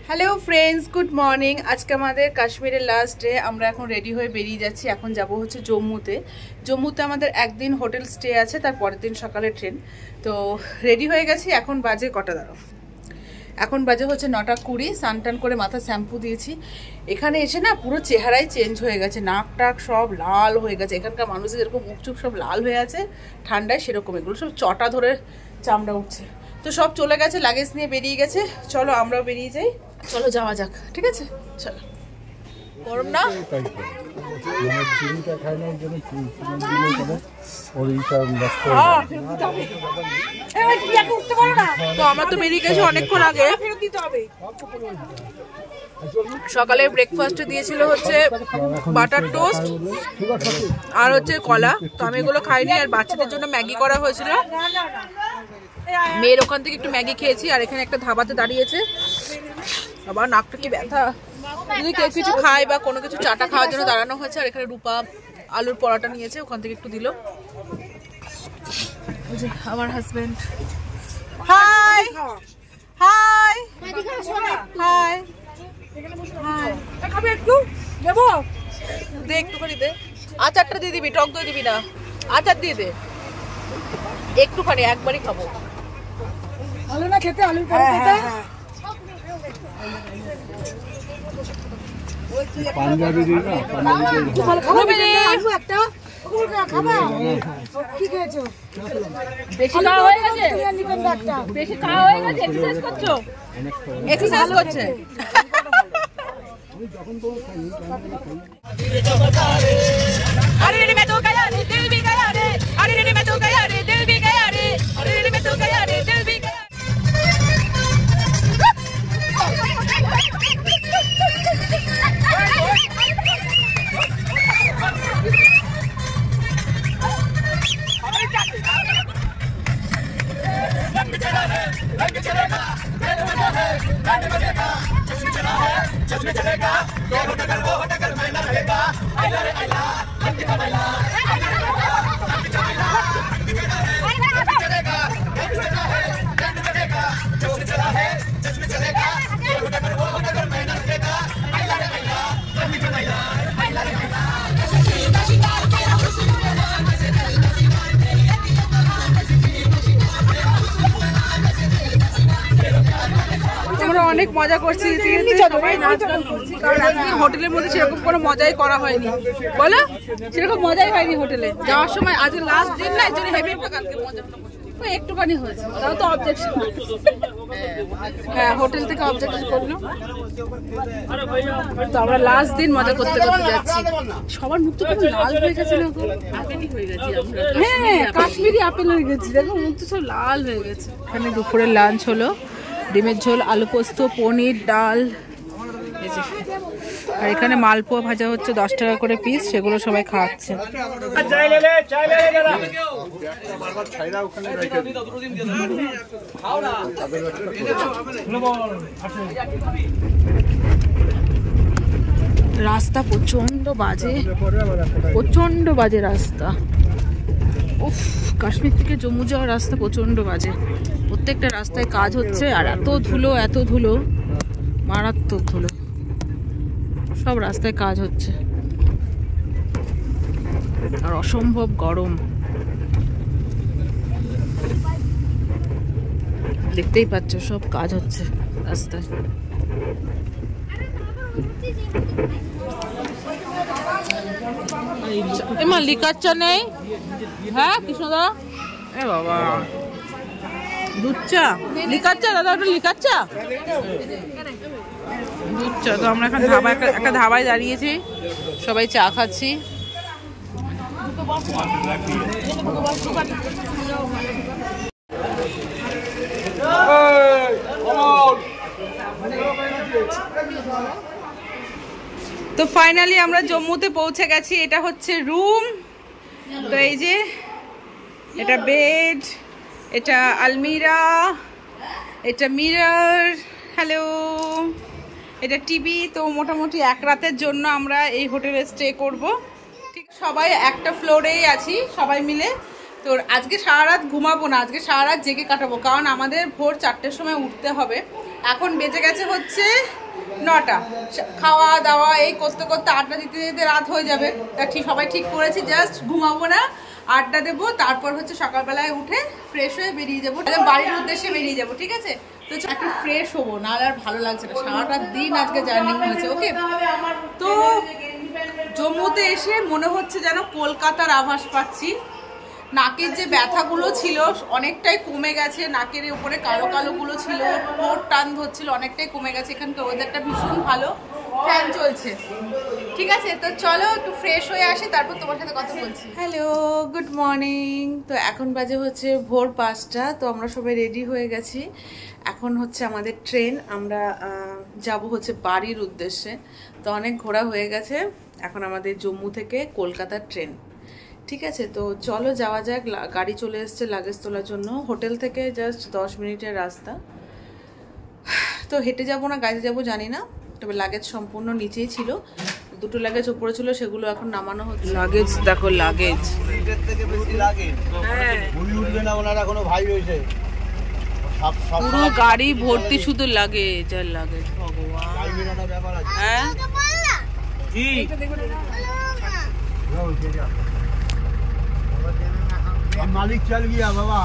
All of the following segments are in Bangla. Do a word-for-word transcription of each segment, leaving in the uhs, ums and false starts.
Hello friends, good morning. আজকে আমাদের কাশ্মীরের লাস্ট ডে। আমরা এখন রেডি হয়ে বেরিয়ে যাচ্ছি। এখন যাব হচ্ছে জম্মুতে। জম্মুতে আমাদের একদিন হোটেল স্টে আছে, তার পরের দিন সকালে ট্রেন। তো রেডি হয়ে গেছি। এখন বাজে কটা দাঁড়াও, এখন বাজে হচ্ছে নটা কুড়ি। স্নান টান করে মাথা শ্যাম্পু দিয়েছি। এখানে এসে না পুরো চেহারাই চেঞ্জ হয়ে গেছে, নাক টাক সব লাল হয়ে গেছে। এখানকার মানুষের যেরকম মুখ চুখ সব লাল হয়ে আছে ঠান্ডায়, সেরকম এগুলো সব চটা ধরে চামড়া উঠছে। তো সব চলে গেছে, লাগেজ নিয়ে বেরিয়ে গেছে। চলো আমরাও বেরিয়ে যাই, চলো যাওয়া যাক। ঠিক আছে চলো। গরম না? তো আমরা তো বেরিয়ে গেছি অনেকক্ষণ আগে। সকালে ব্রেকফাস্টে দিয়েছিল হচ্ছে বাটার টোস্ট আর হচ্ছে কলা। তো আমি এগুলো খাইনি। আর বাচ্চাদের জন্য ম্যাগি করা হয়েছিল। মেয়ের ওখান থেকে একটু ম্যাগি খেয়েছি। আর এখানে একটা ধাবাতে দাঁড়িয়েছে। আবার নাকটা কি ব্যথা। যদি কেউ কিছু খায় বা কোনো কিছু চাটা খাওয়ার জন্য দাঁড়ানো হয়েছে। আর এখানে রূপা আলুর পরোটা নিয়েছে, ওখান থেকে একটু দিল। আমার husband hi hi hi hi. খাবে একটু দেবো? দে একটুখানি দে। আচারটা দিয়ে দিবি, টক দই দিবি না। আচার দিয়ে দে একটুখানি, একবারই খাবো। আলু না খেতে? আলুর পরোটা পাঞ্জাবি দিই না, পাঞ্জাবি দিই আলু একটা খাবা। কি খেয়েছো? বেশি খাওয়া হয়ে গেছে? বেশি খাওয়া হয়ে গেছে? এক্সারসাইজ করছো? এক্সারসাইজ করছে। আরে রে मैं तो गया रे दिल भी गया रे, अरे रे मैं तो गया रे दिल भी गया रे, अरे रे मैं तो गया रे दिल भी गया। रंग चढ़ा है रंग चढ़ेगा, रंग बजा है रंग बजेगा, जश्न चढ़ा है जश्न चढ़ेगा, ये हो टकर वो हो टकर मैं न रहेगा। आइला रे आइला रंग का आइला, आइला रे आइला रंग का आइला, रंग चढ़ा है रंग चढ़ेगा, रंग बजा है रंग बजेगा, जश्न चढ़ा है जश्न चढ़ेगा, ये हो टकर वो हो टकर मैं न रहेगा। आइला रे आइला रंग का आइला, आइला रे आइला सीधा शिकार तेरा हुस्न मेरा मजे दिल नसीबार तेरी अखियों का मजे আমরা অনেক মজা করছি, সবাই নাচ গান করছি। কারণ আজকে হোটেলের মধ্যে সেরকম কোনো মজাই করা হয়নি, বলো? সেরকম মজাই হয়নি হোটেলে যাওয়ার সময়। আজকে লাস্ট দিন না, এই জন্য হেভি কালকে মজা একটুখানি হয়েছে, তাও তো অবজেকশন। হ্যাঁ, হোটেল থেকে অবজেকশন করলো। তো আমরা লাস্ট দিন মজা করতে করতে যাচ্ছি। সবার মুখ তো খুব লাল হয়ে গেছে না? হ্যাঁ, কাশ্মীরি আপেল হয়ে গেছে। দেখো মুখ তো সব লাল হয়ে গেছে। এখানে দুপুরের লাঞ্চ হলো ডিমের ঝোল, আলু পোস্ত, পনির, ডাল। আর এখানে মালপোয়া ভাজা হচ্ছে দশ টাকা করে পিস, সেগুলো সবাই খাওয়াচ্ছে। রাস্তা প্রচন্ড বাজে, প্রচন্ড বাজে রাস্তা। উফ, কাশ্মীর থেকে জম্মু যাওয়ার রাস্তা প্রচন্ড বাজে। প্রত্যেকটা রাস্তায় কাজ হচ্ছে। আর এত ধুলো, এত ধুলো, মারাত্মক ধুলো। সব রাস্তায় কাজ হচ্ছে আর অসম্ভব গরম। দেখতেই পাচ্ছ সব কাজ হচ্ছে রাস্তায়। এমা লিকার চা নেই? হ্যাঁ কৃষ্ণদা, এ বাবা দুধ চা, লিকার চা দাদা, ওটা লিকার চা, দুধ চা। তো আমরা এখন ধাবা, একটা ধাবায় দাঁড়িয়েছি, সবাই চা খাচ্ছি। তো ফাইনালি আমরা জম্মুতে পৌঁছে গেছি। এটা হচ্ছে রুম। তো এই যে এটা বেড, এটা আলমিরা, এটা মিরর, হ্যালো, এটা টিভি। তো মোটামুটি এক রাতের জন্য আমরা এই হোটেলে স্টে করব। ঠিক সবাই একটা ফ্লোরেই আছি সবাই মিলে। তো আজকে সারা রাত ঘুমাবো না, আজকে সারা রাত জেগে কাটাবো, কারণ আমাদের ভোর চারটের সময় উঠতে হবে। এখন বেজে গেছে হচ্ছে নটা, খাওয়া দাওয়া এই করতে করতে আড্ডা দিতে দিতে রাত হয়ে যাবে। তা ঠিক সবাই ঠিক করেছি জাস্ট ঘুমাবো না, আড্ডা দেবো, তারপর হচ্ছে সকালবেলায় উঠে ফ্রেশ হয়ে বেরিয়ে যাবো, বাড়ির উদ্দেশ্যে বেরিয়ে যাবো। ঠিক আছে, তো একটু ফ্রেশ হবো, নাহলে আর ভালো লাগছে না, সারাটা দিন আজকে জার্নি হয়েছে। ওকে, তো জম্মুতে এসে মনে হচ্ছে যেন কলকাতার আভাস পাচ্ছি। নাকের যে ব্যথাগুলো ছিল অনেকটাই কমে গেছে, নাকের উপরে কালো কালোগুলো ছিল, ঠোঁট টান ধরছিল, অনেকটাই কমে গেছে। এখানকার ওয়েদারটা ভীষণ ভালো, ফ্যান চলছে। ঠিক আছে, তো চলো একটু ফ্রেশ হয়ে আসি, তারপর তোমার সাথে কথা বলছি। Hello, good morning. তো এখন বাজে হচ্ছে ভোর পাঁচটা। তো আমরা সবাই রেডি হয়ে গেছি, এখন হচ্ছে আমাদের ট্রেন, আমরা যাব হচ্ছে বাড়ির উদ্দেশ্যে। তো অনেক ঘোরা হয়ে গেছে, এখন আমাদের জম্মু থেকে কলকাতার ট্রেন। ঠিক আছে, তো চলো যাওয়া যাক। গাড়ি চলে এসছে লাগেজ তোলার জন্য, হোটেল থেকে জাস্ট দশ মিনিটের রাস্তা। তো হেঁটে যাবো না গাড়িতে যাবো জানি না, তবে লাগেজ সম্পূর্ণ নিচেই ছিল, দুটো লাগেজ উপরে ছিল, সেগুলো এখন নামানো হচ্ছে। লাগেজ দেখো, লাগেজ পুরো গাড়ি ভর্তি শুধু লাগেজ আর লাগেজ। ভগবান, হ্যাঁ मालिक चल गया बाबा,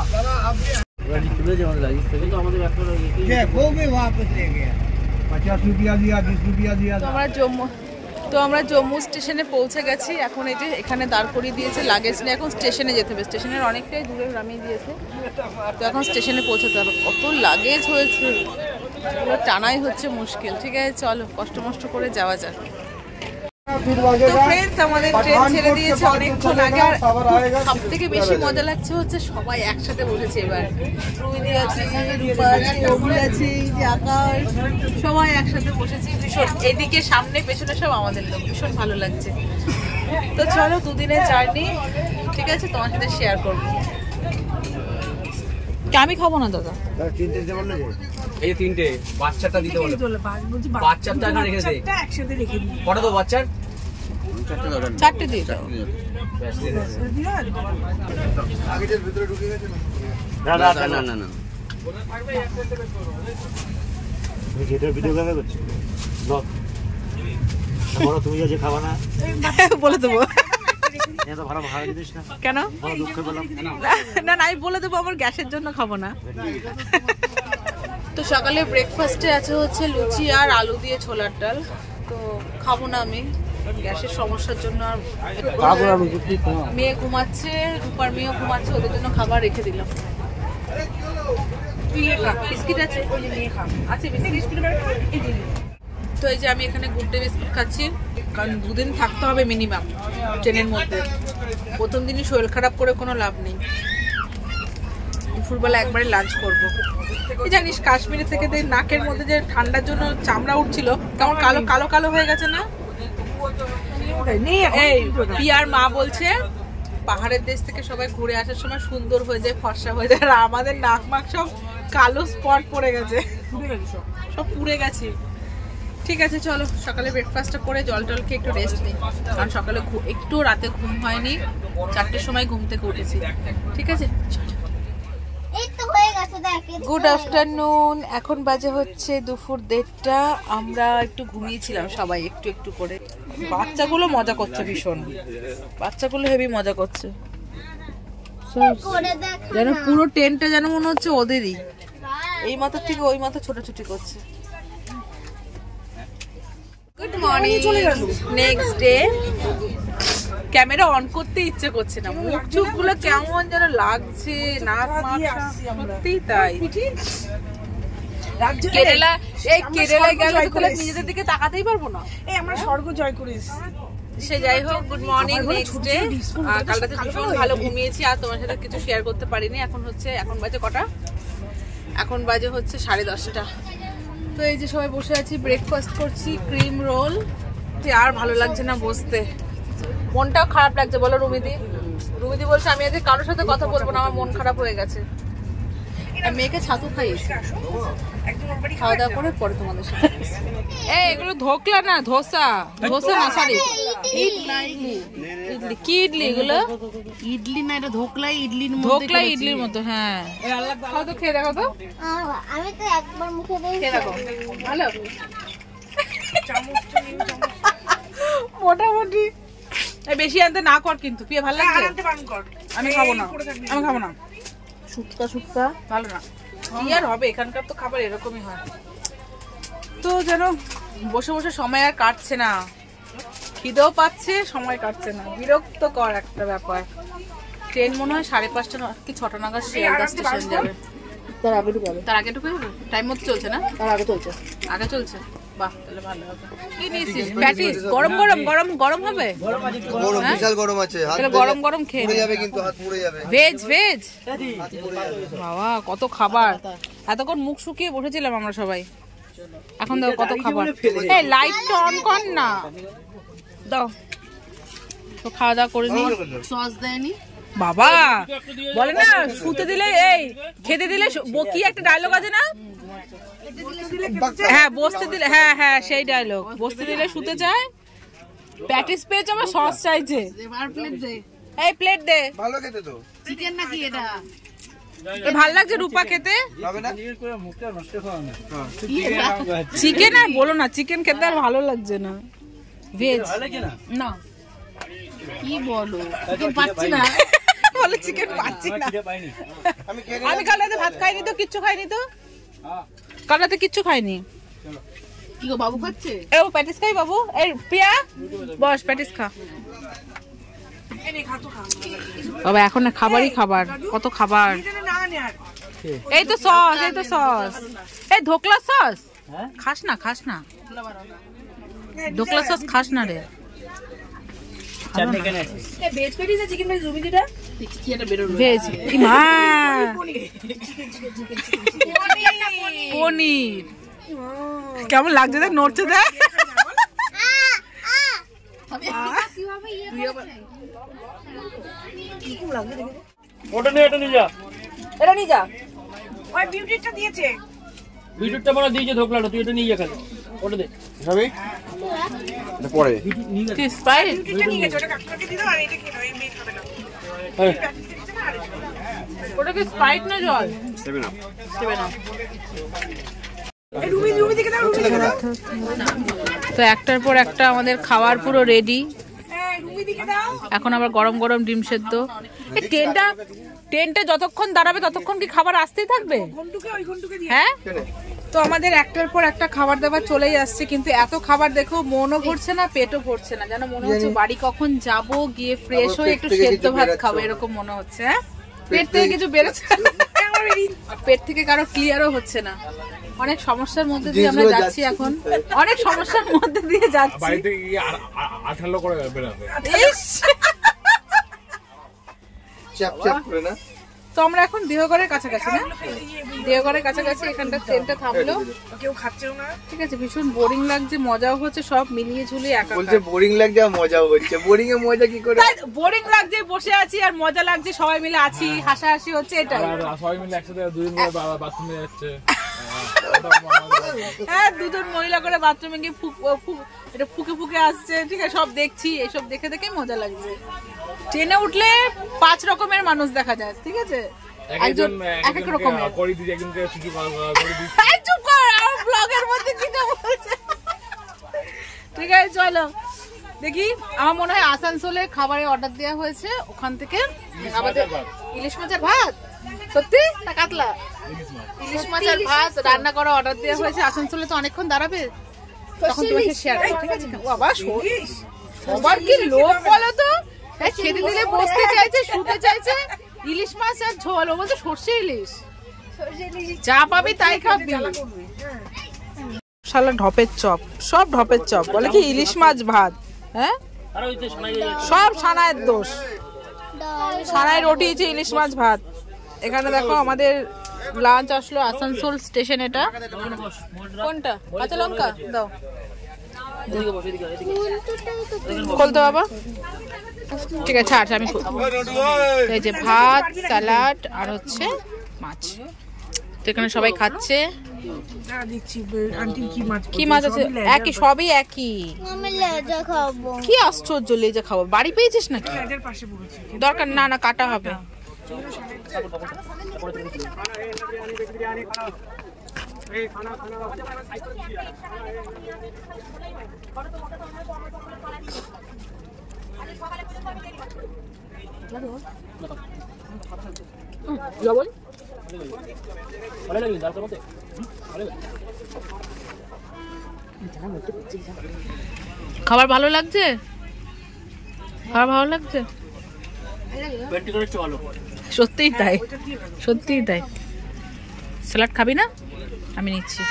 देखो भी वापस ले गया, पचास रुपया दिया, बीस रुपया दिया। तो हमारा जम्मू তো আমরা জম্মু স্টেশনে পৌঁছে গেছি। এখন এই যে এখানে দাঁড় করিয়ে দিয়েছে লাগেজ নিয়ে, এখন স্টেশনে যেতে হবে, স্টেশনের অনেকটাই দূরে নামিয়ে দিয়েছে। তো এখন স্টেশনে পৌঁছাতে হবে, কত লাগেজ হয়েছে, এগুলো টানাই হচ্ছে মুশকিল। ঠিক আছে, চলো কষ্ট মষ্ট করে যাওয়া যাক। তো ফ্রেন্ডস, আমাদের ট্রেন ছেড়ে দিয়েছে অনেকক্ষণ আগে, আর সব থেকে বেশি মজা লাগছে হচ্ছে সবাই একসাথে বসেছে এবার। রুমিদি আছে, রূপা আছে, অভি আছে, আকাশ, সবাই একসাথে বসেছি। ভীষণ এদিকে সামনে পেছনে সব আমাদের লোক, ভীষণ ভালো লাগছে। তো চলো, দুদিনের জার্নি, ঠিক আছে, তোমার সাথে শেয়ার করবো। আমি খাবো না দাদা, এই তিনটে বাচ্চাটা দিতে বলে, বাচ্চাটা রেখে দে, একসাথে রেখে দিই। কটা তো বাচ্চার? চারটে দিয়ে দাও। না না না না না, ভিডিও কেন করছো? বলো তুমি যে খাবা না, বলে দেবো। কেন? না না, আমি বলে দেবো আমার গ্যাসের জন্য খাবো না। তো সকালে ব্রেকফাস্টে আছে হচ্ছে লুচি আর আলু দিয়ে ছোলার ডাল, তো খাবো না আমি গ্যাসের সমস্যার জন্য। আর মেয়ে ঘুমাচ্ছে, রূপার মেয়েও ঘুমাচ্ছে, ওদের জন্য খাবার রেখে দিলাম। বিস্কিট আছে, আছে বিস্কিট। তো এই যে আমি এখানে গুড ডে বিস্কুট খাচ্ছি, কারণ দুদিন থাকতে হবে মিনিমাম ট্রেনের মধ্যে। প্রথম দিনই শরীর খারাপ করে কোনো লাভ নেই, দুপুরবেলা একবারে লাঞ্চ করবো। জানিস কাশ্মীরের থেকে নাকের মধ্যে যে ঠান্ডার জন্য চামড়া উঠছিল, কেমন কালো কালো কালো হয়ে গেছে না? এই পিয়ার মা বলছে পাহাড়ের দেশ থেকে সবাই ঘুরে আসার সময় সুন্দর হয়ে যায়, ফর্সা হয়ে যায়, আর আমাদের নাক মাক সব কালো স্পট পড়ে গেছে, সব পুড়ে গেছে। ঠিক আছে, চলো সকালে ব্রেকফাস্টটা করে জল টল খেয়ে একটু রেস্ট নিই, কারণ সকালে একটু রাতে ঘুম হয়নি, চারটের সময় ঘুম থেকে উঠেছি। ঠিক আছে, গুড আফটারনুন। এখন বাজে হচ্ছে দুপুর দেড়টা। আমরা একটু ঘুমিয়েছিলাম সবাই একটু একটু করে। বাচ্চাগুলো মজা করছে ভীষণ, বাচ্চাগুলো হেভি মজা করছে, যেন পুরো ট্রেনটা যেন মনে হচ্ছে ওদেরই, এই মাথা থেকে ওই মাথা ছোটাছুটি করছে। Good morning, next day. Camera on করতে ইচ্ছে করছে না, মুখ চোখ গুলো কেমন যেন লাগছে, নাক মাক সত্যিই তাই। কেরালা, এই কেরালায় গেলে নিজেদের দিকে তাকাতেই পারবো না, এই আমরা স্বর্গ জয় করে এসেছি। সে যাই হোক, গুড মর্নিং, নেক্সট ডে। কাল রাতে ভীষণ ভালো ঘুমিয়েছি, আর তোমার সাথে কিছু শেয়ার করতে পারিনি। এখন হচ্ছে, এখন বাজে কটা? এখন বাজে হচ্ছে সাড়ে দশটা। তো এই যে সবাই বসে আছি, ব্রেকফাস্ট করছি, ক্রিম রোল। আর ভালো লাগছে না বসতে, মনটাও খারাপ লাগছে। বলো রুমিদি, রুমিদি বলছে আমি আজকে কারোর সাথে কথা বলবো না, আমার মন খারাপ হয়ে গেছে। আর মেয়েকে ছাতু খাইয়েছি, খাওয়া দাওয়া করে পরে তোমাদের সাথে। এই এগুলো ধোকলা না ধোসা, ধোসা না সরি ইডলি। ইডলি কি ইডলি এগুলো? ইডলি না, এটা ধোকলাই ইডলির মতো। ধোকলা ইডলির মতো, হ্যাঁ। খাও তো, খেয়ে দেখো তো। আমি তো একবার মুখে দিই। খেয়ে দেখো, ভালো মোটামুটি। বেশি আনতে না কর কিন্তু, পিয়ে ভালো লাগছে। আমি খাবো না, আমি খাবো না। শুটকা শুটকা ভালো না, কি আর হবে, এখানকার তো খাবার এরকমই হয়। তো যেন বসে বসে সময় আর কাটছে না, খিদেও পাচ্ছে, সময় কাটছে না, বিরক্ত কর একটা ব্যাপার। ট্রেন মনে হয় সাড়ে পাঁচটা কি ছটা নাগাদ শিয়ালদা স্টেশন যাবে। তার আগে ঢুকে যাবে। তার আগে ঢুকে যাবে? টাইম মতো চলছে না? তার আগে চলছে। আগে চলছে, বাহ তাহলে ভালো হবে। কি নিয়েছিস? প্যাটিস? গরম গরম গরম গরম হবে? গরম, বিশাল গরম আছে। হাত তাহলে গরম গরম খেয়ে পুড়ে নে। যাবে কিন্তু, হাত পুড়ে যাবে। ভেজ ভেজ বাবা কত খাবার, এতক্ষণ মুখ শুকিয়ে বসেছিলাম আমরা সবাই, এখন দেখো কত খাবার। এই লাইটটা অন কর না, দাও তো খাওয়া দাওয়া করে নি। সস দেয়নি বাবা, বলে না শুতে দিলে, এই খেতে দিলে কি একটা ডায়লগ আছে না? হ্যাঁ বসতে দিলে, হ্যাঁ হ্যাঁ সেই ডায়লগ, বসতে দিলে শুতে চায়, প্যাটিস পেয়েছে আবার সস চাইছে। এবার প্লেট দে। এই প্লেট দে। ভালো খেতে তো। চিকেন নাকি এটা? ভাল লাগছে রূপা খেতে? হবে না? চিকেন আর বলো না, চিকেন খেতে আর ভালো লাগছে না। ভেজ না, কি বলো, চিকেন পাচ্ছি না। বলে চিকেন পাচ্ছি না। আমি খেয়ে আমি কাল রাতে ভাত খাইনি তো, কিচ্ছু খাইনি তো, কাল রাতে কিচ্ছু খাইনি। কি গো বাবু খাচ্ছে? এ ও প্যাটিস খাই বাবু। এই প্রিয়া বস, প্যাটিস খা। বাবা এখন না খাবারই খাবার, কত খাবার। এই তো সস, এই তো সস, এই ধোকলা সস খাস না, খাস না ধোকলা সস খাস না রে। ভেজ মা পনির কেমন লাগছে দেখ, নড়ছে দেখ। ওটা নিয়ে এটা নিয়ে যা, এটা নিয়ে যা। ওই বিউটিটা দিয়েছে, বিটুটটা বড় দিয়েছে ধোকলাটা, তুই এটা নিয়ে যা খালি, ওটা দে। খাবি? এটা পরে। কি স্প্রাইট? বিউটিটা নিয়ে গেছে, ওটা কাকুকে দিও আর এটা খেলো, এই মেয়ে খাবে না। এই ওটা কি স্প্রাইট না জল? Seven up. Seven up. এই রুমি রুমি দিকে দাও, রুমি দিকে দাও, তো একটার পর একটা আমাদের খাবার পুরো রেডি। হ্যাঁ রুমি দিকে দাও। এখন আবার গরম গরম ডিম সেদ্ধ। এই ট্রেনটা ট্রেনটা যতক্ষণ দাঁড়াবে ততক্ষণ কি খাবার আসতেই থাকবে? ঘন্টুকে ওই ঘন্টুকে দিয়ে। হ্যাঁ, তো আমাদের একটার পর একটা খাবার দাবার চলেই আসছে, কিন্তু এত খাবার দেখো মনও ভরছে না, পেটও ভরছে না, যেন মনে হচ্ছে বাড়ি কখন যাব, গিয়ে ফ্রেশ হয়ে একটু সেদ্ধ ভাত খাবো এরকম মনে হচ্ছে। হ্যাঁ, পেট থেকে কিছু বেরোচ্ছে, পেট থেকে কারো ক্লিয়ারও হচ্ছে না। অনেক সমস্যার মধ্যে দিয়ে আমরা যাচ্ছি এখন, অনেক সমস্যার মধ্যে দিয়ে যাচ্ছি। আঠালো করে বেরাবে। ইস! চ্যাপ চ্যাপ করে না। তো আমরা এখন দেহগড়ের কাছাকাছি, না দেহগড়ের কাছাকাছি, এখানটা ট্রেনটা থামলো, কেউ খাচ্ছেও না। ঠিক আছে। ভীষণ বোরিং লাগছে, মজাও হচ্ছে, সব মিলিয়ে ঝুলিয়ে একা। বলছে বোরিং লাগছে আর মজাও হচ্ছে। বোরিং এ মজা কি করে? বোরিং লাগছে, বসে আছি, আর মজা লাগছে, সবাই মিলে আছি, হাসাহাসি হচ্ছে, এটাই। সবাই মিলে একসাথে দুদিন ধরে বাথরুমে যাচ্ছে। হ্যাঁ, দুজন মহিলা করে বাথরুমে গিয়ে এটা ফুকে ফুকে আসছে, ঠিক আছে, সব দেখছি, এসব দেখে দেখে মজা লাগছে। ট্রেনে উঠলে পাঁচ রকমের মানুষ দেখা যায়, ঠিক আছে, একজন এক এক রকমের। করে দিই একজনকে কিছু করে দিই। এই চুপ কর, আমার ব্লগের মধ্যে কি বলছে। ঠিক আছে চলো দেখি। আমার মনে হয় আসানসোলে খাবারের অর্ডার দেওয়া হয়েছে, ওখান থেকে আমাদের ইলিশ মাছের ভাত, সত্যি না কাতলা? ইলিশ মাছের ভাত রান্না করা অর্ডার দেওয়া হয়েছে। আসানসোলে তো অনেকক্ষণ দাঁড়াবে, তখন তোমাকে শেয়ার করব, ঠিক আছে? বাবা সবার কি লোভ বলো তো, খেতে দিলে বসতে চাইছে, শুতে চাইছে, ইলিশ মাছ আর ঝোল, ও বলছে সর্ষে ইলিশ, যা পাবি তাই খাবি। শালা ঢপের চপ, সব ঢপের চপ, বলে কি ইলিশ মাছ ভাত, হ্যাঁ সব সানায়ের দোষ। সানায় রটিয়েছে ইলিশ মাছ ভাত। এখানে দেখো আমাদের লাঞ্চ আসলো, আসানসোল স্টেশন। এটা কোনটা? কাঁচা লঙ্কা দাও, খুলতে বাবা, ঠিক আছে ছাড়, আমি এই যে ভাত, স্যালাড আর হচ্ছে মাছ, তো এখানে সবাই খাচ্ছে। কি মাছ আছে? একই, সবই একই। আমি লেজা খাবো। কি আশ্চর্য, লেজা খাবো? বাড়ি পেয়েছিস নাকি? দরকার না, না কাটা হবে। খাবার ভালো লাগছে? খাবার ভালো লাগছে? সত্যিই তাই, সত্যিই তাই। স্যালাড খাবি না? আমি নিচ্ছি।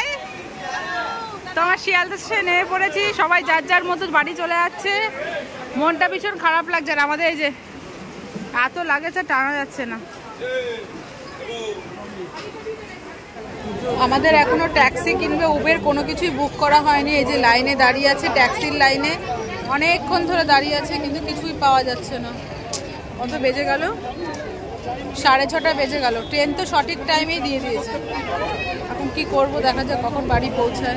তোমার শিয়ালদা স্টেশনে নেমে পড়েছি, সবাই যার যার মতো বাড়ি চলে যাচ্ছে। মনটা ভীষণ খারাপ লাগছে। আর আমাদের এই যে এত লাগেছে, টানা যাচ্ছে না। আমাদের এখনো ট্যাক্সি কিংবা উবের কোনো কিছুই বুক করা হয়নি। এই যে লাইনে দাঁড়িয়ে আছে, ট্যাক্সির লাইনে অনেকক্ষণ ধরে দাঁড়িয়ে আছে, কিন্তু কিছুই পাওয়া যাচ্ছে না। কত বেজে গেল? সাড়ে ছটা বেজে গেল। ট্রেন তো সঠিক টাইমেই দিয়ে দিয়েছে। এখন কি করব, দেখা যাক কখন বাড়ি পৌঁছায়।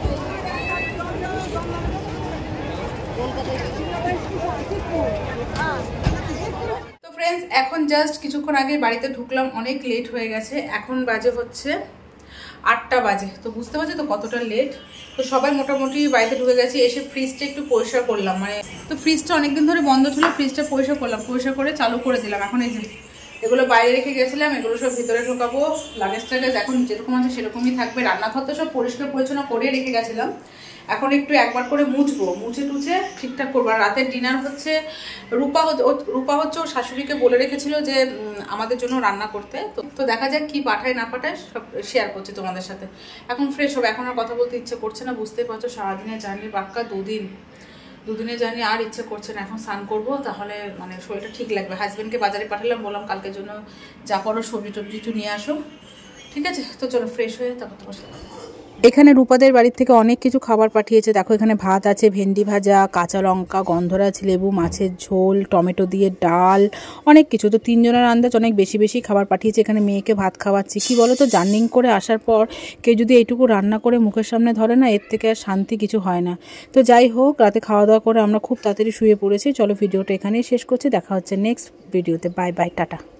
তো ফ্রেন্ডস, এখন জাস্ট কিছুক্ষণ আগে বাড়িতে ঢুকলাম, অনেক লেট হয়ে গেছে। এখন বাজে হচ্ছে আটটা বাজে। তো বুঝতে পারছি তো কতটা লেট। তো সবাই মোটামুটি বাড়িতে ঢুকে গেছে। এসে ফ্রিজটা একটু পরিষ্কার করলাম, মানে তো ফ্রিজটা অনেকদিন ধরে বন্ধ ছিল, ফ্রিজটা পরিষ্কার করলাম, পরিষ্কার করে চালু করে দিলাম। এখন এই যে এগুলো বাইরে রেখে গেছিলাম, এগুলো সব ভিতরে ঢোকাবো। লাগেজ টাগেজ এখন যেরকম আছে সেরকমই থাকবে। রান্নাঘর তো সব পরিষ্কার পরিচ্ছন্ন করে রেখে গেছিলাম। এখন একটু একবার করে মুছবো, মুছে টুছে ঠিকঠাক করবো। আর রাতের ডিনার হচ্ছে রূপা রূপা হচ্ছে ওর শাশুড়িকে বলে রেখেছিল যে আমাদের জন্য রান্না করতে। তো দেখা যাক কি পাঠায় না পাঠায়, সব শেয়ার করছি তোমাদের সাথে। এখন ফ্রেশ হবে, এখন আর কথা বলতে ইচ্ছে করছে না। বুঝতেই পারছো সারাদিনের জার্নি, পাক্কা দুদিন দুদিনে জানি আর ইচ্ছে করছে না। এখন স্নান করবো, তাহলে মানে শরীরটা ঠিক লাগবে। হাজব্যান্ডকে বাজারে পাঠালাম, বললাম কালকের জন্য যা করো সবজি টবজি একটু নিয়ে আসো, ঠিক আছে? তো চলো ফ্রেশ হয়ে তারপর তোমার সাথে। এখানে রূপাদের বাড়ির থেকে অনেক কিছু খাবার পাঠিয়েছে। দেখো এখানে ভাত আছে, ভেন্ডি ভাজা, কাঁচা লঙ্কা, গন্ধরাজ লেবু, মাছের ঝোল, টমেটো দিয়ে ডাল, অনেক কিছু। তো তিনজনের আন্দাজ অনেক বেশি বেশি খাবার পাঠিয়েছে। এখানে মেয়েকে ভাত খাওয়াচ্ছি। কি বলো তো, জার্নিং করে আসার পর কেউ যদি এইটুকু রান্না করে মুখের সামনে ধরে না, এর থেকে আর শান্তি কিছু হয় না। তো যাই হোক, রাতে খাওয়া দাওয়া করে আমরা খুব তাড়াতাড়ি শুয়ে পড়েছি। চলো ভিডিওটা এখানেই শেষ করছি। দেখা হচ্ছে নেক্সট ভিডিওতে। Bye bye, tata.